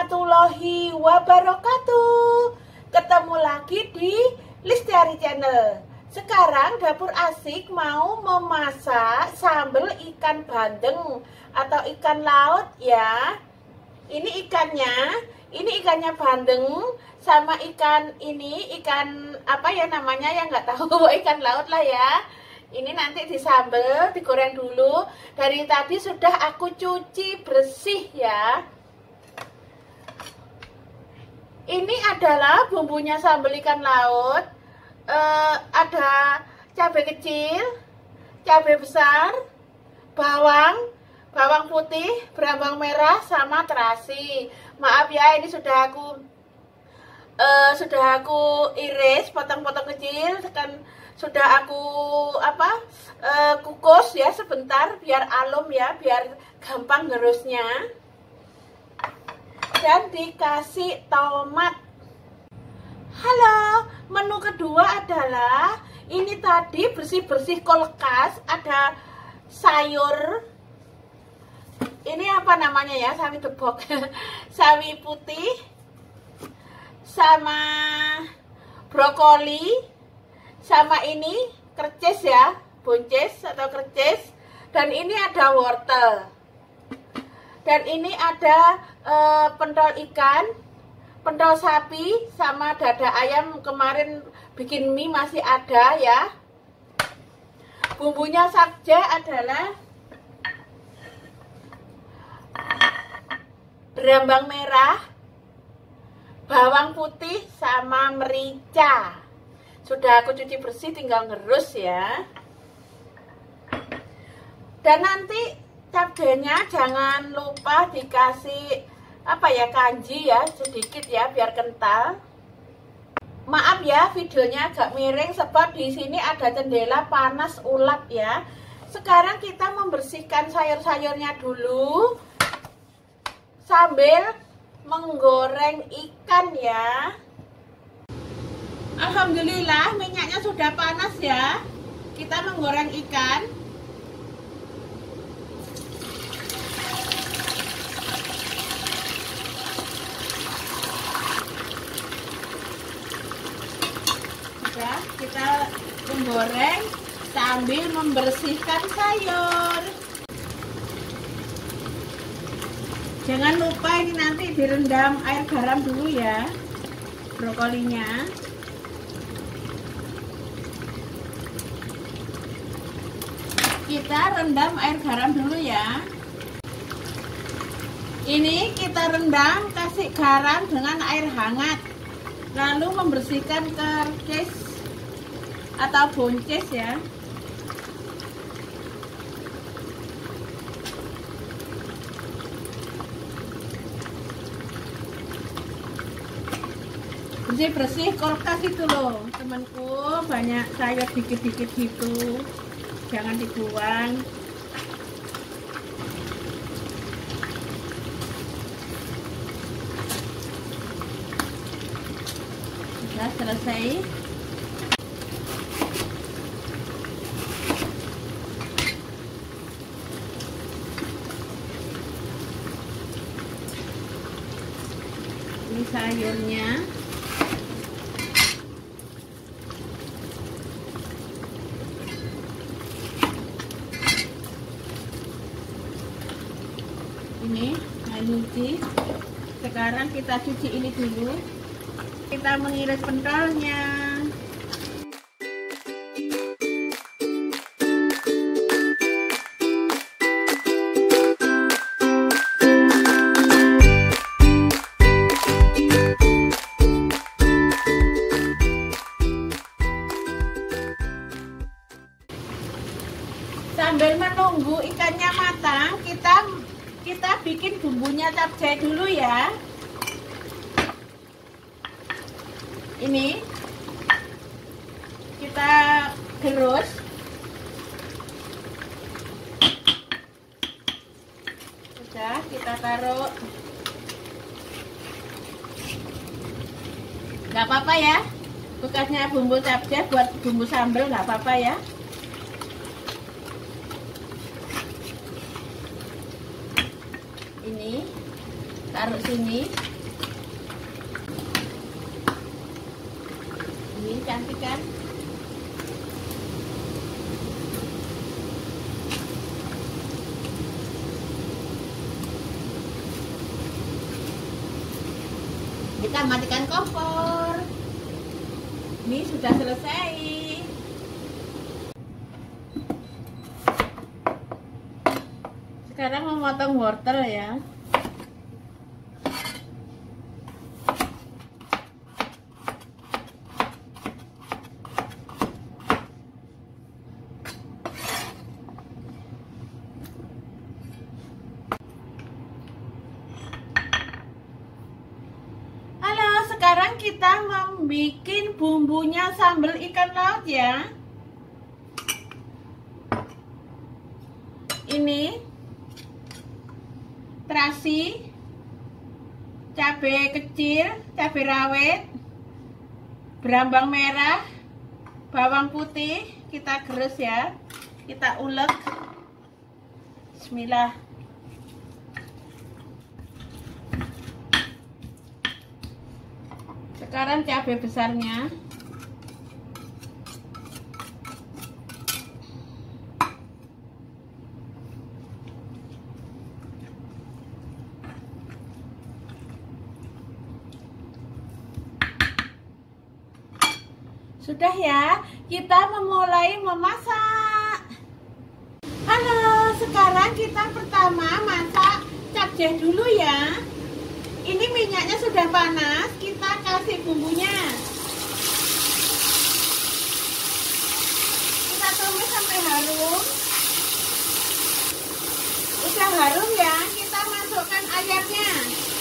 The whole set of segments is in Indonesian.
warahmatullahi wabarakatuh. Ketemu lagi di Listiari Channel. Sekarang Dapur Asik mau memasak sambal ikan bandeng atau ikan laut ya. Ini ikannya bandeng sama ikan apa ya namanya ya, nggak tahu, ikan laut lah ya. Ini nanti disambel, digoreng dulu. Dari tadi sudah aku cuci bersih ya. Ini adalah bumbunya sambal ikan laut. Ada cabai kecil, cabai besar, bawang putih, bawang merah, sama terasi. Maaf ya, ini sudah aku iris, potong-potong kecil, sudah aku kukus ya sebentar biar alum ya, biar gampang ngerusnya. Dan dikasih tomat. Halo, menu kedua adalah ini tadi bersih-bersih kulkas, ada sayur. Ini apa namanya ya? Sawi debok. Sawi putih sama brokoli. Sama ini kercis ya, buncis atau kercis. Dan ini ada wortel. Dan ini ada pentol ikan, pentol sapi, sama dada ayam. Kemarin bikin mie masih ada ya. Bumbunya saja adalah berambang merah, bawang putih, sama merica. Sudah aku cuci bersih, tinggal ngerus ya. Dan nanti cabenya jangan lupa dikasih kanji ya, sedikit ya biar kental. Maaf ya, videonya agak miring sebab di sini ada jendela panas ulap ya. Sekarang kita membersihkan sayur-sayurnya dulu sambil menggoreng ikan ya. Alhamdulillah minyaknya sudah panas ya. Kita menggoreng ikan. Sudah, kita menggoreng sambil membersihkan sayur. Jangan lupa ini nanti direndam air garam dulu ya, brokolinya. Kita rendam air garam dulu ya. Ini kita rendam, kasih garam dengan air hangat. Lalu membersihkan kercis atau buncis ya. Bersih-bersih kulkas itu loh temanku, banyak sayur dikit-dikit gitu, jangan dibuang. Sudah selesai. Ini sayurnya. Ini air nyuci. Sekarang kita cuci ini dulu. Kita mengiris pentolnya. Sambil menunggu ikannya matang, kita bikin bumbunya capcay dulu ya. Ini kita gerus. Sudah, kita taruh. Nggak apa-apa ya, bekasnya bumbu capcay buat bumbu sambal, nggak apa-apa ya. Ini taruh sini. Ini cantik kan? Kita matikan kompor. Ini sudah selesai. Sekarang memotong wortel ya. Sekarang kita membuat bumbunya sambal ikan laut ya. Ini terasi, cabai kecil, cabai rawit, berambang merah, bawang putih, kita gerus ya. Kita ulek. Bismillah. Sekarang cabai besarnya. Sudah ya, kita memulai memasak. Halo, sekarang kita pertama masak capcay dulu ya. Ini minyaknya sudah panas, kita kasih bumbunya. Kita tumis sampai harum. Udah harum ya, kita masukkan ayamnya.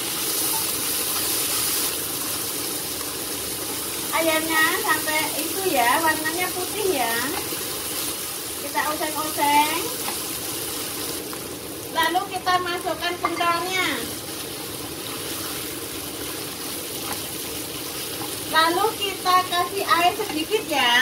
Ayamnya sampai itu ya, warnanya putih ya. Kita oseng-oseng. Lalu kita masukkan pentolnya. Lalu kita kasih air sedikit ya.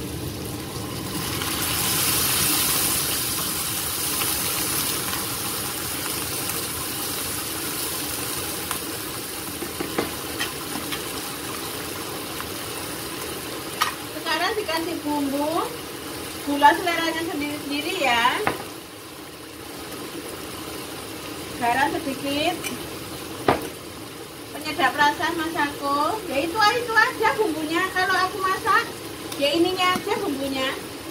Sekarang dikasih bumbu, gula seleranya sendiri-sendiri ya. Garam sedikit. Penyedap rasa masako, ya itu aja bumbunya. Kalau aku masak ya ininya aja bumbunya.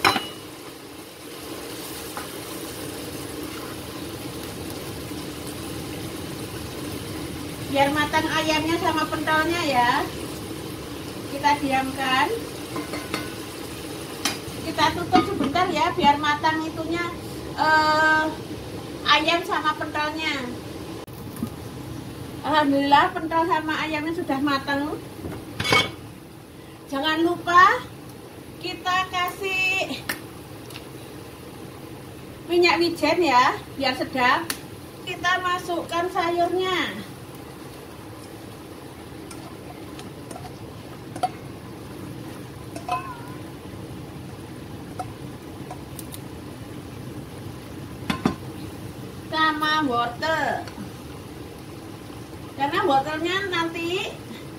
Biar matang ayamnya sama pentolnya ya. Kita diamkan, kita tutup sebentar ya biar matang itunya ayam sama pentolnya. Alhamdulillah pentol sama ayamnya sudah matang. Jangan lupa kita kasih minyak wijen ya, biar sedap. Kita masukkan sayurnya. Sama wortel. Karena wortelnya nanti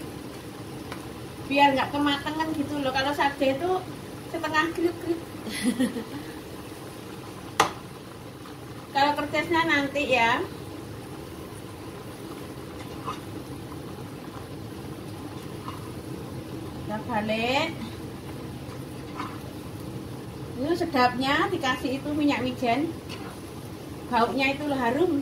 biar nggak kematangan gitu loh. Kalau sate itu setengah kriuk-kriuk. Kalau kertasnya nanti ya. Kita balik. Ini sedapnya dikasih itu minyak wijen. Baunya itu harum.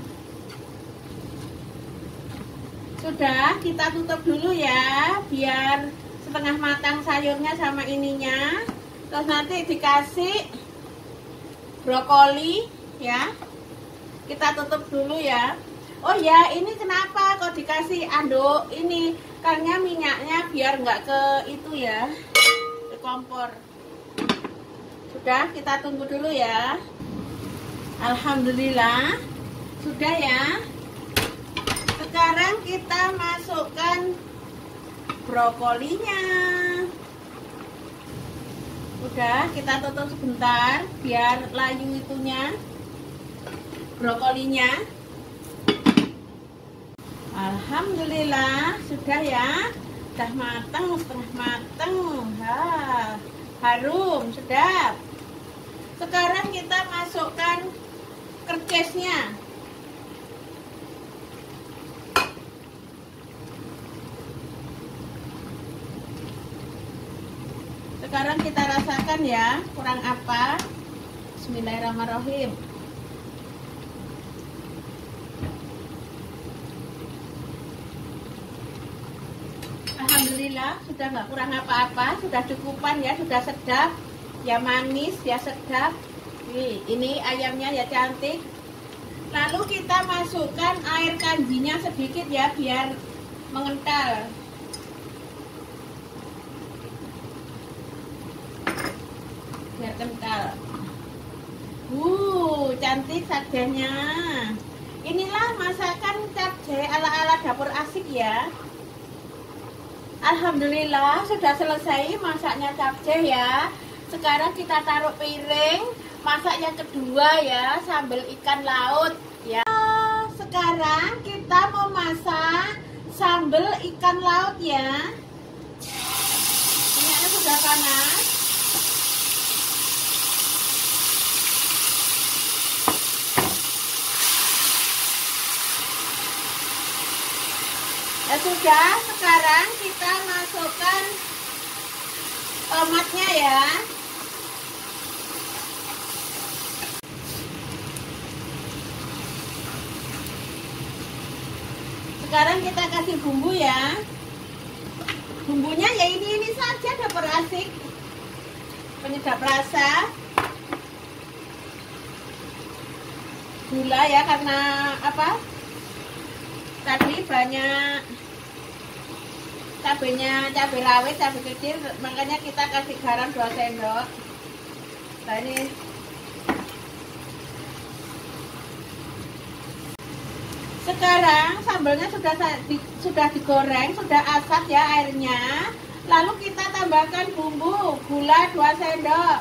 Sudah, kita tutup dulu ya, biar setengah matang sayurnya sama ininya. Terus nanti dikasih brokoli ya. Kita tutup dulu ya. Oh ya, ini kenapa kok dikasih anduk ini? Karena minyaknya biar nggak ke itu ya, ke kompor. Sudah, kita tunggu dulu ya. Alhamdulillah, sudah ya. Sekarang kita masukkan brokolinya. Udah, kita tutup sebentar biar layu itunya, brokolinya. Alhamdulillah, sudah ya. Sudah matang, setengah matang. Harum, sedap. Sekarang kita masukkan kerkesnya. Sekarang kita rasakan ya, kurang apa. Bismillahirrahmanirrahim. Alhamdulillah, sudah nggak kurang apa-apa, sudah cukupan ya, sudah sedap, ya manis, ya sedap. Ini ayamnya ya cantik. Lalu kita masukkan air kanjinya sedikit ya, biar mengental. Biar kental. Cantik sajanya. Inilah masakan capcay ala-ala dapur asik ya. Alhamdulillah sudah selesai masaknya capcay ya. Sekarang kita taruh piring, masak yang kedua ya, sambal ikan laut ya. Sekarang kita mau masak sambal ikan laut ya. Minyaknya sudah panas. Ya sudah, sekarang kita masukkan tomatnya ya. Sekarang kita kasih bumbu ya. Bumbunya ya ini saja, dapur asik. Penyedap rasa. Gula ya, karena apa? Tadi banyak cabenya, cabai rawit, cabai kecil, makanya kita kasih garam 2 sendok. Nah ini sekarang sambalnya sudah digoreng, sudah asat ya airnya. Lalu kita tambahkan bumbu, gula 2 sendok,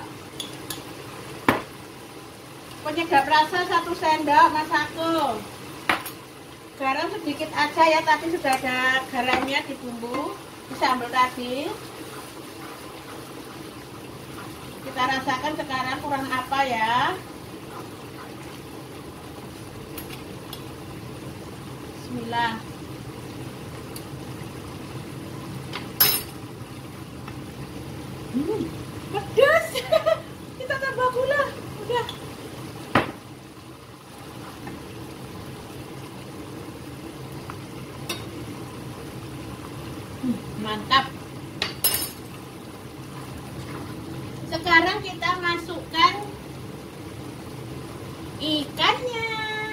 penyedap rasa 1 sendok masako. Garam sedikit aja ya, tapi sudah ada garamnya di bumbu di sambal tadi. Kita rasakan sekarang kurang apa ya. Bismillah. Pedas. Kita tambah gula. Udah. Mantap. Sekarang kita masukkan ikannya.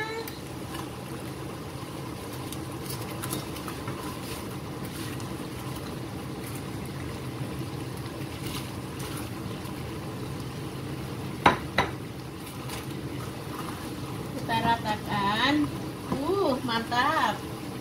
Kita ratakan. Mantap.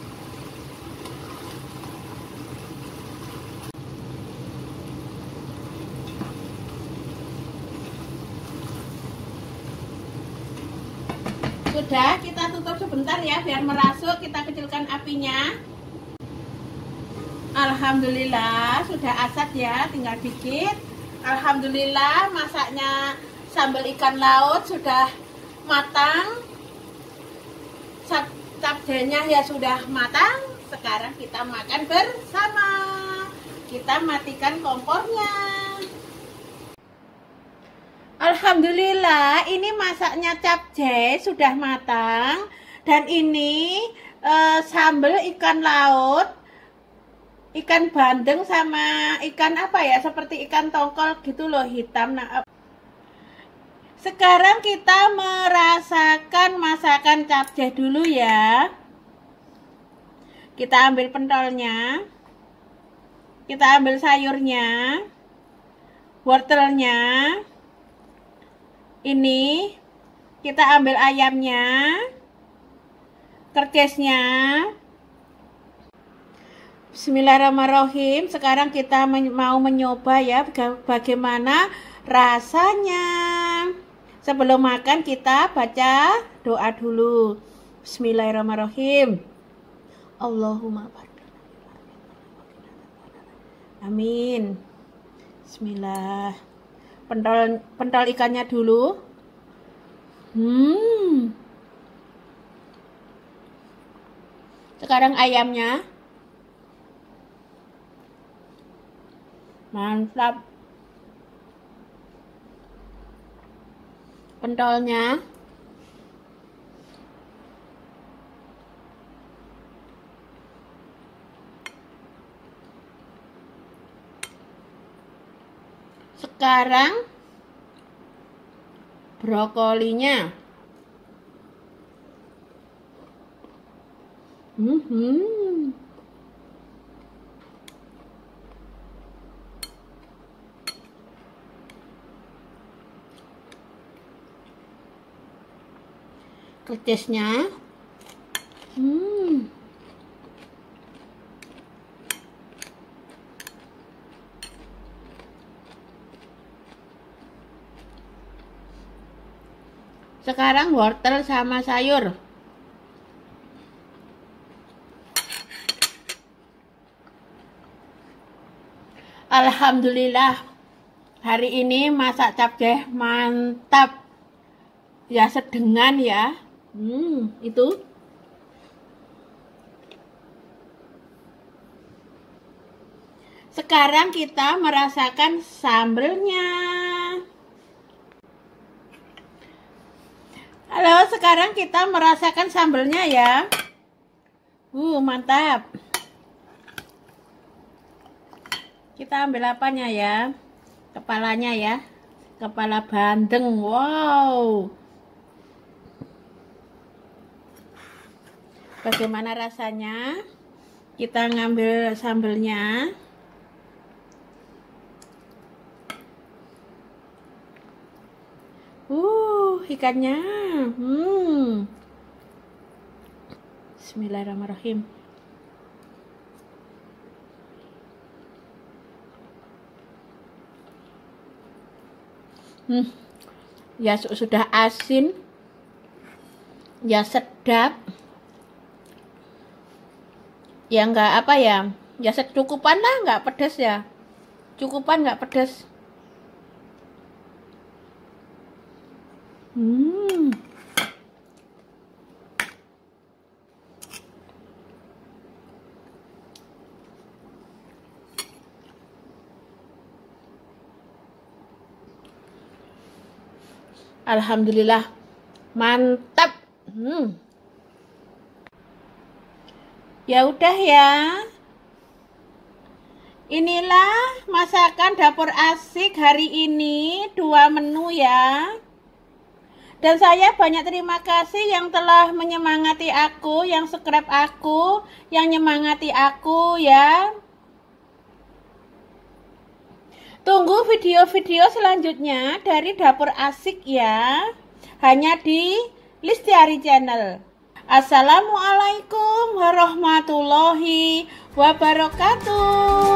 Sudah, kita tutup sebentar ya biar merasuk. Kita kecilkan apinya. Alhamdulillah sudah asat ya, tinggal dikit. Alhamdulillah masaknya sambal ikan laut sudah matang. Capcaynya ya sudah matang. Sekarang kita makan bersama. Kita matikan kompornya. Alhamdulillah, ini masaknya capcay sudah matang. Dan ini sambal ikan laut, ikan bandeng sama ikan apa ya, seperti ikan tongkol gitu loh, hitam. Nah, sekarang kita merasakan masakan capcay dulu ya. Kita ambil pentolnya, kita ambil sayurnya, wortelnya. Ini kita ambil ayamnya, kerkesnya. Bismillahirrahmanirrahim. Sekarang kita mau mencoba ya bagaimana rasanya. Sebelum makan kita baca doa dulu. Bismillahirrahmanirrahim. Allahumma barik Amin. Bismillah. Pentol ikannya dulu. Sekarang ayamnya. Mantap. Pentolnya. Sekarang brokolinya. Petisnya. Sekarang wortel sama sayur. Alhamdulillah, hari ini masak capcay mantap. Ya sedengan ya. Itu. Sekarang kita merasakan sambelnya. Halo, sekarang kita merasakan sambelnya ya. Mantap. Kita ambil apanya ya? Kepalanya ya. Kepala bandeng. Wow. Bagaimana rasanya? Kita ngambil sambelnya. Ikannya. Bismillahirrahmanirrahim. Ya sudah asin, ya sedap, ya enggak apa ya, ya secukupan lah, enggak pedas ya, cukupan enggak pedas. Alhamdulillah, mantap. Ya udah ya. Inilah masakan dapur asik hari ini, 2 menu ya. Dan saya banyak terima kasih yang telah menyemangati aku, yang subscribe aku, yang nyemangati aku ya. Tunggu video-video selanjutnya dari dapur asik ya. Hanya di Listiari Channel. Assalamualaikum warahmatullahi wabarakatuh.